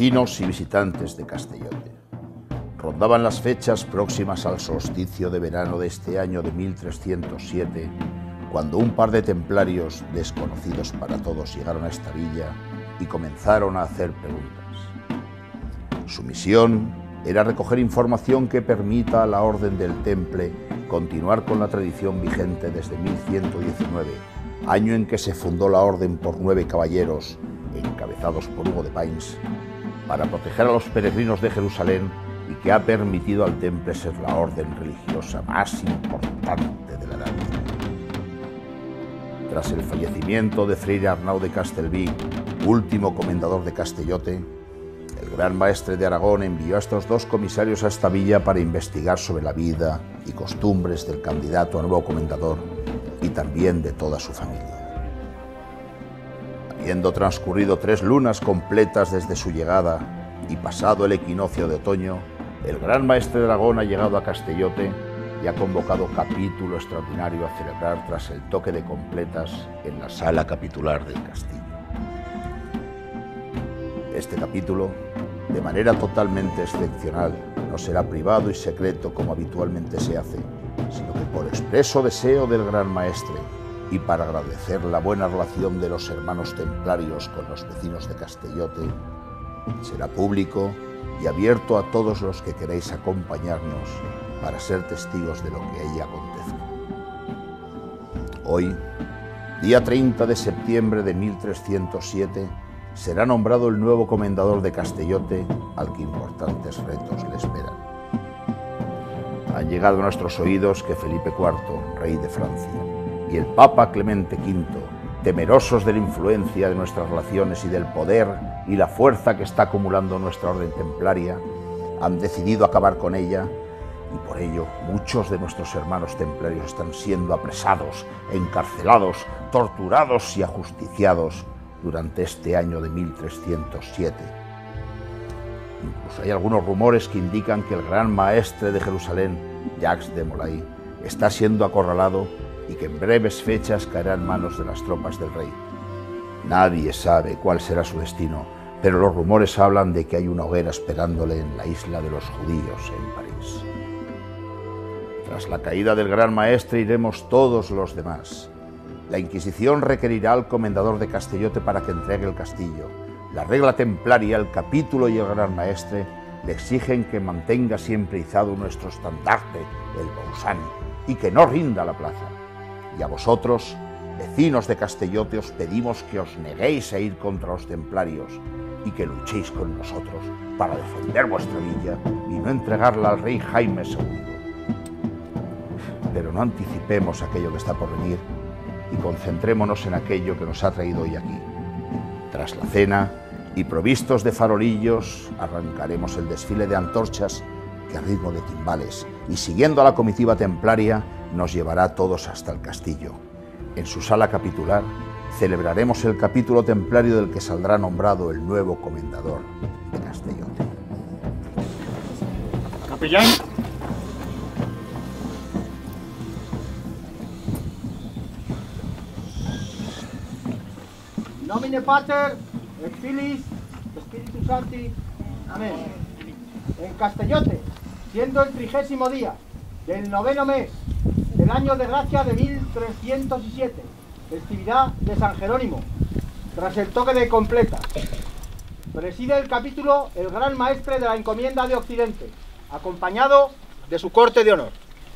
vecinos y visitantes de Castellote. Rondaban las fechas próximas al solsticio de verano de este año de 1307, cuando un par de templarios desconocidos para todos llegaron a esta villa y comenzaron a hacer preguntas. Su misión era recoger información que permita a la Orden del Temple continuar con la tradición vigente desde 1119, año en que se fundó la Orden por 9 caballeros, encabezados por Hugo de Payns, para proteger a los peregrinos de Jerusalén y que ha permitido al Temple ser la orden religiosa más importante de la Edad Media. Tras el fallecimiento de Freire Arnau de Castelví, último comendador de Castellote, el Gran Maestre de Aragón envió a estos 2 comisarios a esta villa para investigar sobre la vida y costumbres del candidato a nuevo comendador y también de toda su familia. Habiendo transcurrido 3 lunas completas desde su llegada y pasado el equinoccio de otoño, el Gran Maestre de Aragón ha llegado a Castellote y ha convocado capítulo extraordinario a celebrar tras el toque de completas en la sala capitular del castillo. Este capítulo, de manera totalmente excepcional, no será privado y secreto como habitualmente se hace, sino que por expreso deseo del Gran Maestre y para agradecer la buena relación de los hermanos templarios con los vecinos de Castellote, será público y abierto a todos los que queréis acompañarnos para ser testigos de lo que allí acontezca. Hoy, día 30 de septiembre de 1307, será nombrado el nuevo comendador de Castellote, al que importantes retos le esperan. Han llegado a nuestros oídos que Felipe IV, rey de Francia, y el Papa Clemente V, temerosos de la influencia de nuestras relaciones y del poder y la fuerza que está acumulando nuestra orden templaria, han decidido acabar con ella, y por ello muchos de nuestros hermanos templarios están siendo apresados, encarcelados, torturados y ajusticiados durante este año de 1307. Incluso hay algunos rumores que indican que el Gran Maestre de Jerusalén, Jacques de Molay, está siendo acorralado y que en breves fechas caerá en manos de las tropas del rey. Nadie sabe cuál será su destino, pero los rumores hablan de que hay una hoguera esperándole en la isla de los judíos en París. Tras la caída del Gran Maestre iremos todos los demás. La Inquisición requerirá al comendador de Castellote para que entregue el castillo. La regla templaria, el capítulo y el Gran Maestre le exigen que mantenga siempre izado nuestro estandarte, el Bausán, y que no rinda la plaza. Y a vosotros, vecinos de Castellote, os pedimos que os neguéis a ir contra los templarios y que luchéis con nosotros para defender vuestra villa y no entregarla al rey Jaime II. Pero no anticipemos aquello que está por venir y concentrémonos en aquello que nos ha traído hoy aquí. Tras la cena y provistos de farolillos, arrancaremos el desfile de antorchas que a ritmo de timbales y siguiendo a la comitiva templaria nos llevará a todos hasta el castillo. En su sala capitular celebraremos el capítulo templario del que saldrá nombrado el nuevo comendador de Castellote. Capellán. Nomine Pater, et Filis, Spiritus Sancti. Amén. En Castellote, siendo el 30º día del 9º mes del año de gracia de 1307, festividad de San Jerónimo, tras el toque de completas, preside el capítulo el Gran Maestre de la Encomienda de Occidente, acompañado de su corte de honor.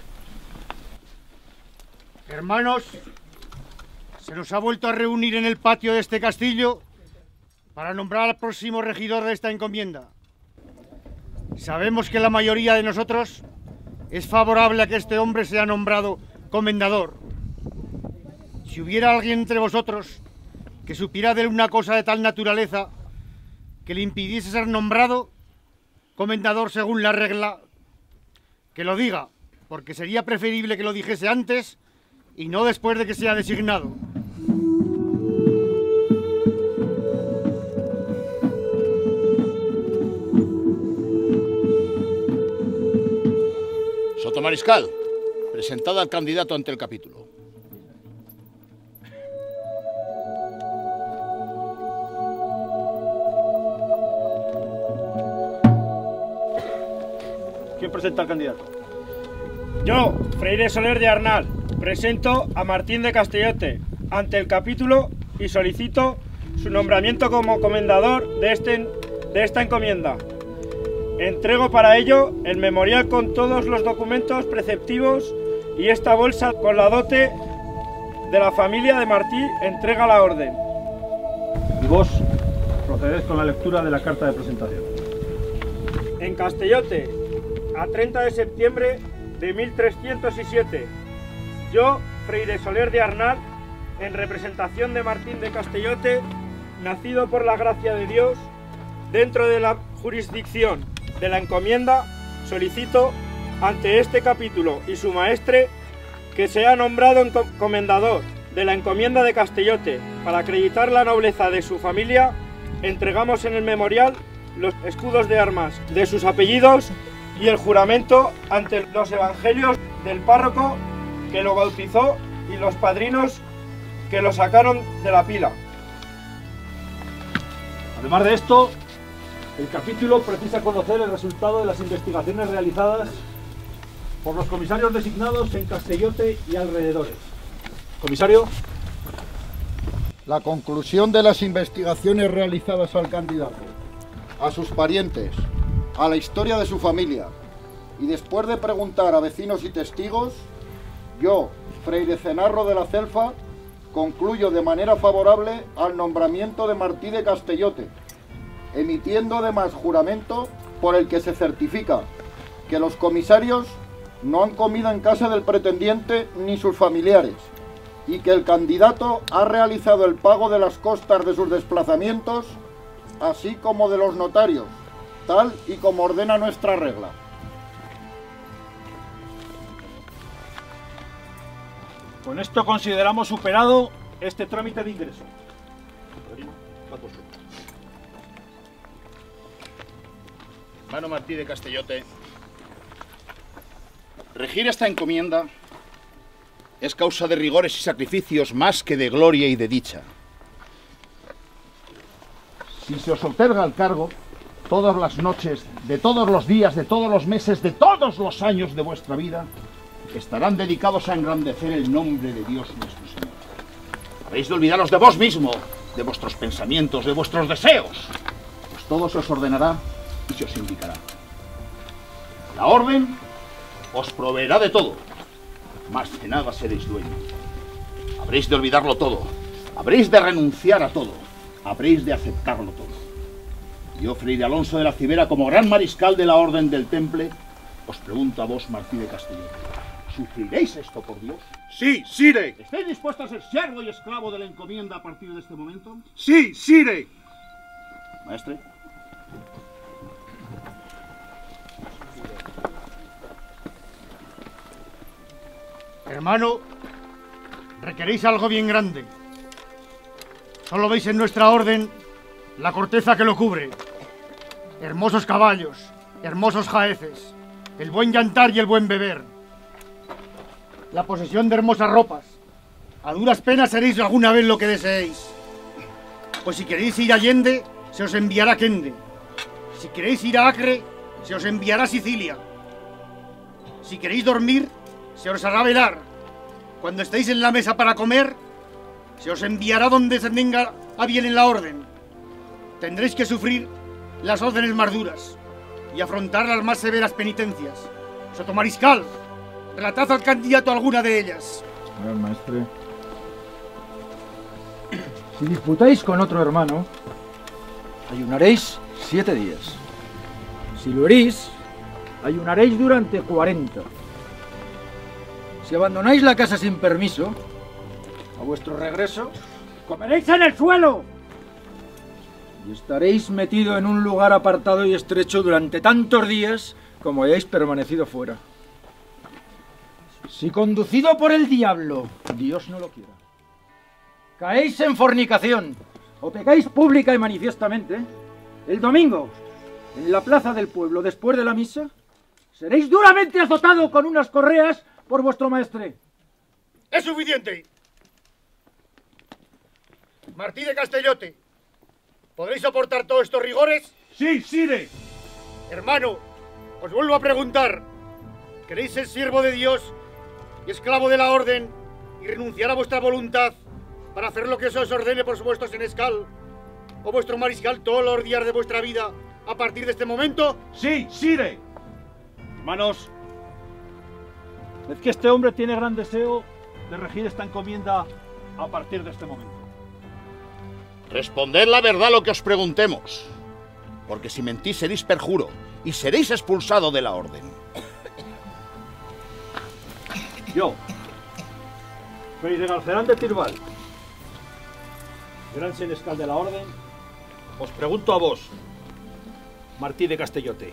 Hermanos, se nos ha vuelto a reunir en el patio de este castillo para nombrar al próximo regidor de esta encomienda. Sabemos que la mayoría de nosotros es favorable a que este hombre sea nombrado comendador. Si hubiera alguien entre vosotros que supiera de una cosa de tal naturaleza que le impidiese ser nombrado comendador según la regla, que lo diga, porque sería preferible que lo dijese antes y no después de que sea designado. Sotomariscal, presentad al candidato ante el capítulo. ¿Quién presenta al candidato? Yo, Freire Soler de Arnal, presento a Martín de Castellote ante el capítulo y solicito su nombramiento como comendador de esta encomienda. Entrego para ello el memorial con todos los documentos preceptivos y esta bolsa con la dote de la familia de Martí entrega la orden. Y vos procedéis con la lectura de la carta de presentación. En Castellote, a 30 de septiembre de 1307, yo, Freire Soler de Arnal, en representación de Martín de Castellote, nacido por la gracia de Dios, dentro de la jurisdicción de la encomienda, solicito ante este capítulo y su maestre que sea nombrado comendador de la encomienda de Castellote. Para acreditar la nobleza de su familia, entregamos en el memorial los escudos de armas de sus apellidos y el juramento ante los evangelios del párroco que lo bautizó y los padrinos que lo sacaron de la pila. Además de esto, el capítulo precisa conocer el resultado de las investigaciones realizadas por los comisarios designados en Castellote y alrededores. Comisario. La conclusión de las investigaciones realizadas al candidato, a sus parientes, a la historia de su familia, y después de preguntar a vecinos y testigos, yo, Freire Cenarro de la Celfa, concluyo de manera favorable al nombramiento de Martí de Castellote, emitiendo además juramento por el que se certifica que los comisarios no han comido en casa del pretendiente ni sus familiares, y que el candidato ha realizado el pago de las costas de sus desplazamientos, así como de los notarios, tal y como ordena nuestra regla. Con esto consideramos superado este trámite de ingreso. Hermano Martí de Castellote, regir esta encomienda es causa de rigores y sacrificios más que de gloria y de dicha. Si se os otorga el cargo, todas las noches, de todos los días, de todos los meses, de todos los años de vuestra vida, estarán dedicados a engrandecer el nombre de Dios nuestro Señor. Habéis de olvidaros de vos mismo, de vuestros pensamientos, de vuestros deseos, pues todo se os ordenará y se os indicará. La orden os proveerá de todo, mas de nada seréis dueños. Habréis de olvidarlo todo, habréis de renunciar a todo, habréis de aceptarlo todo. Yo, Freire Alonso de la Cibera, como gran mariscal de la Orden del Temple, os pregunto a vos, Martí de Castellote, ¿sufriréis esto por Dios? Sí, sire. ¿Estáis dispuestos a ser siervo y esclavo de la encomienda a partir de este momento? Sí, sire. Maestre. Hermano, requeréis algo bien grande. Solo veis en nuestra orden la corteza que lo cubre. Hermosos caballos, hermosos jaeces, el buen llantar y el buen beber. La posesión de hermosas ropas. A duras penas seréis alguna vez lo que deseéis. Pues si queréis ir a Allende, se os enviará Kende. Si queréis ir a Acre, se os enviará Sicilia. Si queréis dormir, se os hará velar. Cuando estéis en la mesa para comer, se os enviará donde se tenga a bien en la orden. Tendréis que sufrir las órdenes más duras y afrontar las más severas penitencias. Sotomariscal, relatad al candidato alguna de ellas. Gran maestre. Si disputáis con otro hermano, ayunaréis 7 días. Si lo herís, ayunaréis durante 40. Si abandonáis la casa sin permiso, a vuestro regreso, comeréis en el suelo. Y estaréis metido en un lugar apartado y estrecho durante tantos días como hayáis permanecido fuera. Si conducido por el diablo, Dios no lo quiera, caéis en fornicación o pecáis pública y manifiestamente, el domingo, en la plaza del pueblo, después de la misa, seréis duramente azotado con unas correas por vuestro maestre. ¡Es suficiente! Martí de Castellote, ¿podréis soportar todos estos rigores? Sí, sire. Hermano, os vuelvo a preguntar. ¿Queréis ser siervo de Dios y esclavo de la orden y renunciar a vuestra voluntad para hacer lo que se os ordene por vuestro senescal o vuestro mariscal todos los días de vuestra vida a partir de este momento? Sí, sire. Hermanos, ved que este hombre tiene gran deseo de regir esta encomienda a partir de este momento. Responded la verdad a lo que os preguntemos, porque si mentís seréis perjuro y seréis expulsado de la orden. Yo, Fray de Galcerán de Tirbal, gran senescal de la orden, os pregunto a vos, Martí de Castellote.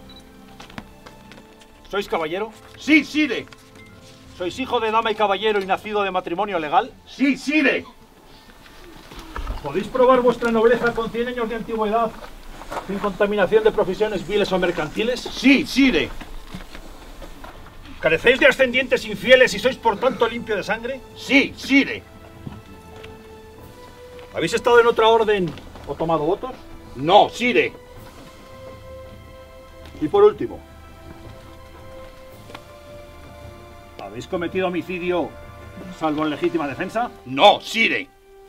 ¿Sois caballero? Sí, sire. ¿Sois hijo de dama y caballero y nacido de matrimonio legal? Sí, sire. ¿Podéis probar vuestra nobleza con 100 años de antigüedad sin contaminación de profesiones viles o mercantiles? Sí, sire. ¿Carecéis de ascendientes infieles y sois por tanto limpio de sangre? Sí, sire. ¿Habéis estado en otra orden o tomado votos? No, sire. Y por último, ¿habéis cometido homicidio salvo en legítima defensa? No, sire.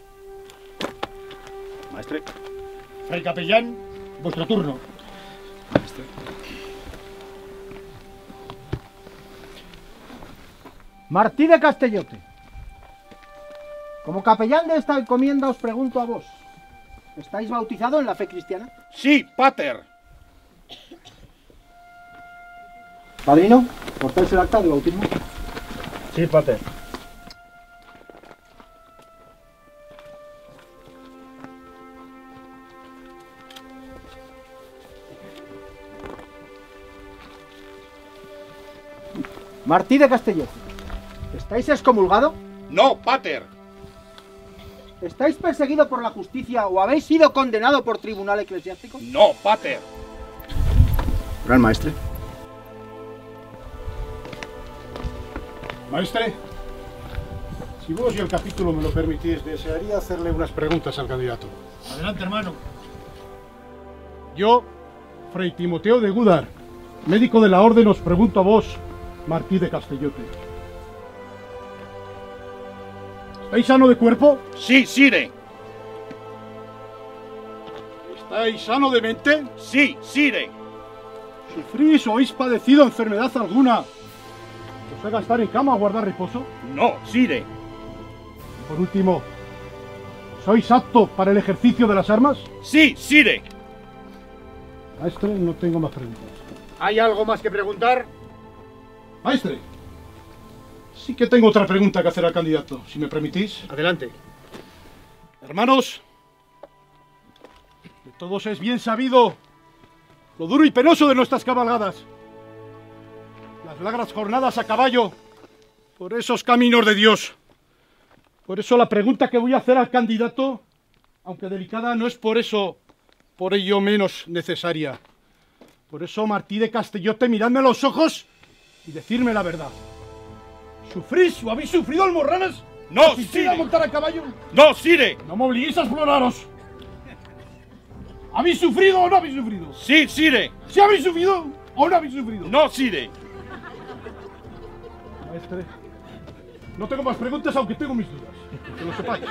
Maestre. Fray capellán, vuestro turno. Maestre. Martí de Castellote. Como capellán de esta encomienda os pregunto a vos. ¿Estáis bautizado en la fe cristiana? Sí, pater. Padrino, ¿portáis el acta de bautismo? Sí, pater. Martí de Castellote. ¿Estáis excomulgado? No, pater. ¿Estáis perseguido por la justicia o habéis sido condenado por tribunal eclesiástico? No, pater. Gran maestre. Maestre, si vos y el capítulo me lo permitís, desearía hacerle unas preguntas al candidato. Adelante, hermano. Yo, Fray Timoteo de Gúdar, médico de la orden, os pregunto a vos, Martí de Castellote. ¿Estáis sano de cuerpo? Sí, sire. ¿Estáis sano de mente? Sí, sire. ¿Sufrís o habéis padecido enfermedad alguna que os haga estar en cama o guardar reposo? No, sire. Y por último, ¿sois apto para el ejercicio de las armas? Sí, sire. Maestre, no tengo más preguntas. ¿Hay algo más que preguntar? Maestre, sí que tengo otra pregunta que hacer al candidato, si me permitís. Adelante. Hermanos, de todos es bien sabido lo duro y penoso de nuestras cabalgadas. Las largas jornadas a caballo por esos caminos de Dios. Por eso la pregunta que voy a hacer al candidato, aunque delicada, no es por ello menos necesaria. Por eso, Martí de Castellote, miradme a los ojos y decirme la verdad. ¿Sufrís o habéis sufrido almorranas? No, ¿Asistir a sire. montar a caballo? No, sire. No me obliguéis a exploraros. ¿Habéis sufrido o no habéis sufrido? Sí, sire. ¿Si habéis sufrido o no habéis sufrido? No, sire. Maestre, no tengo más preguntas, aunque tengo mis dudas. Que lo sepáis.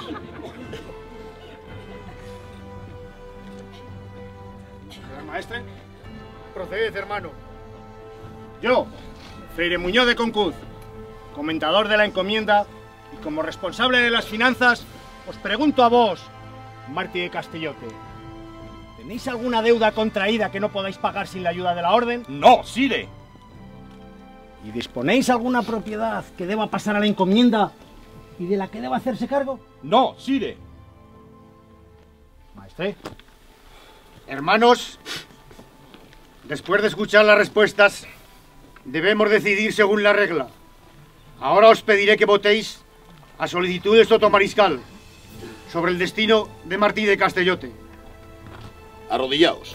Gran maestre. Proceded, hermano. Yo, Freire Muñoz de Concuz, comentador de la encomienda y como responsable de las finanzas, os pregunto a vos, Martí de Castellote, ¿tenéis alguna deuda contraída que no podáis pagar sin la ayuda de la orden? No, sire. ¿Y disponéis alguna propiedad que deba pasar a la encomienda y de la que deba hacerse cargo? No, sire. Maestre. Hermanos, después de escuchar las respuestas, debemos decidir según la regla. Ahora os pediré que votéis a solicitud de Sotomariscal sobre el destino de Martí de Castellote. Arrodillaos.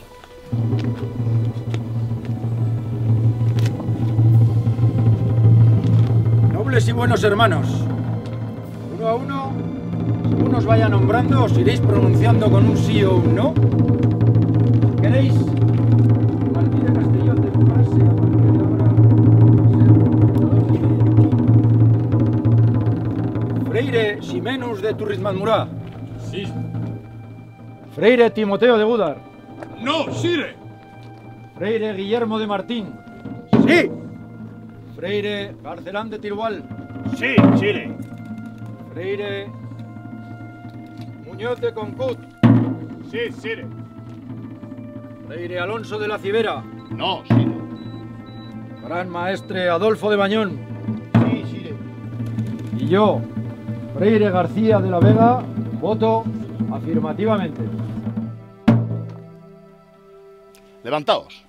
Nobles y buenos hermanos, uno a uno, según os vaya nombrando, os iréis pronunciando con un sí o un no. ¿Queréis? Martí de Castellote, formarse Freire Simenus de Turrismalmurá. Sí. Freire Timoteo de Budar. No, sire. Freire Guillermo de Martín. Sí. Freire Garcelán de Tirual. Sí, sire. Freire Muñoz de Concut. Sí, sire. Freire Alonso de la Cibera. No, sire. Gran Maestre Adolfo de Bañón. Sí, sire. Y yo, Freire García de la Vega, voto afirmativamente. Levantaos.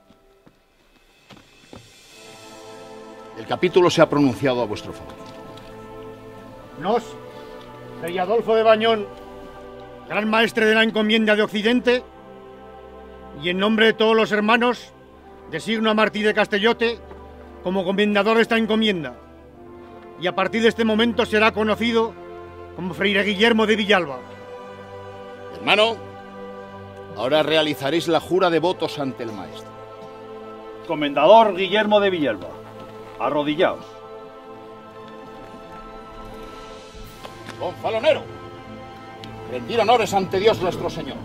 El capítulo se ha pronunciado a vuestro favor. Nos, Rey Adolfo de Bañón, gran maestre de la encomienda de Occidente, y en nombre de todos los hermanos, designo a Martí de Castellote como comendador de esta encomienda, y a partir de este momento será conocido como Freire Guillermo de Villalba. Hermano, ahora realizaréis la jura de votos ante el maestro. Comendador Guillermo de Villalba, arrodillaos. Gonfalonero, rendir honores ante Dios nuestro Señor.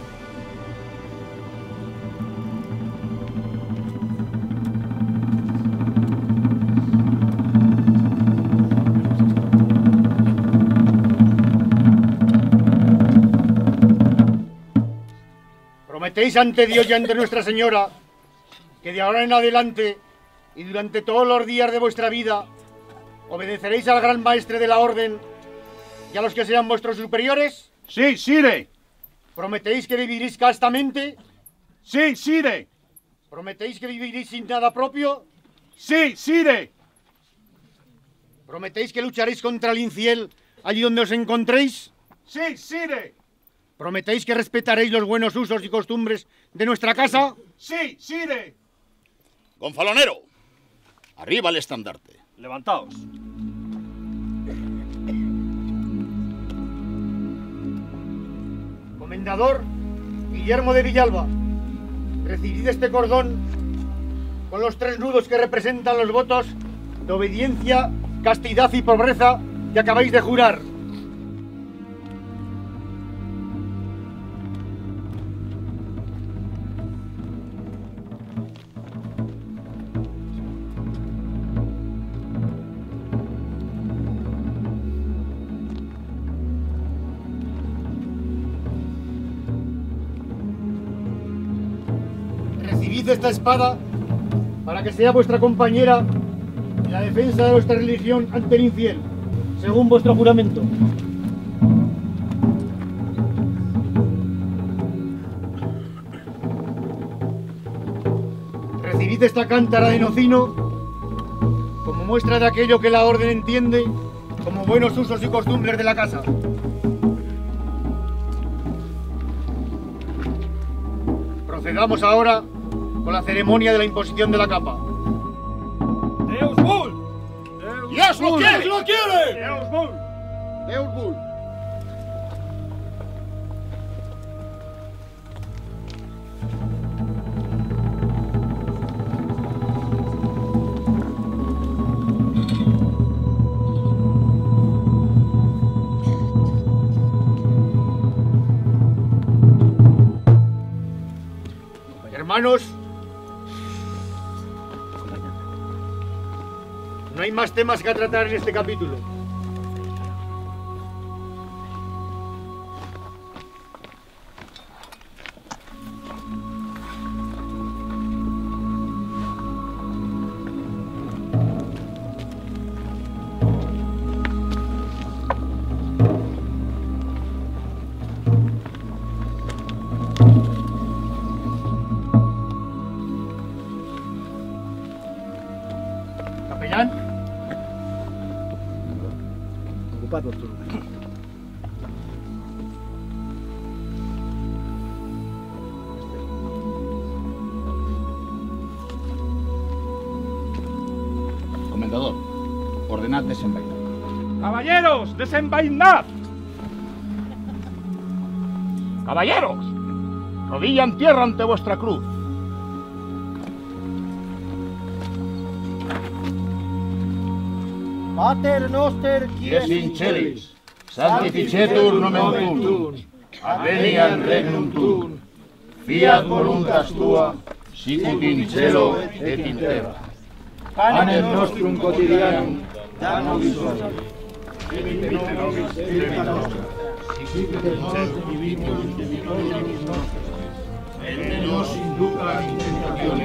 Prometéis ante Dios y ante Nuestra Señora que de ahora en adelante y durante todos los días de vuestra vida obedeceréis al gran maestre de la orden y a los que sean vuestros superiores. Sí, sire. ¿Prometéis que viviréis castamente? Sí, sire. ¿Prometéis que viviréis sin nada propio? Sí, sire. ¿Prometéis que lucharéis contra el infiel allí donde os encontréis? Sí, sire. ¿Prometéis que respetaréis los buenos usos y costumbres de nuestra casa? Sí, sire. Gonfalonero, arriba el estandarte. Levantaos. Comendador Guillermo de Villalba, recibid este cordón con los 3 nudos que representan los votos de obediencia, castidad y pobreza que acabáis de jurar. Recibid esta espada para que sea vuestra compañera en la defensa de vuestra religión ante el infiel, según vuestro juramento. Recibid esta cántara de nocino como muestra de aquello que la orden entiende como buenos usos y costumbres de la casa. Procedamos ahora con la ceremonia de la imposición de la capa. Deus Bull. ¡Dios lo quiere! ¡Lo quiere! Deus Bull. Deus Bull. Hermanos, no hay más temas que tratar en este capítulo. Capellán, Ocupad vuestro lugar. Comendador, ordenad desenvainar. Caballeros, desenvainad. Caballeros, rodilla en tierra ante vuestra cruz. Pater noster qui Yes, es in in celis. sanctificetur nomen tuum, adveniat regnum tuum, fiat voluntas tua, sicut in cielo et in terra. Panem nostrum quotidianum da nobis hodie, et dimitte nobis debita nostra, sicut et nos dimittibus debitoribus nostris, et ne nos induca in tentationem,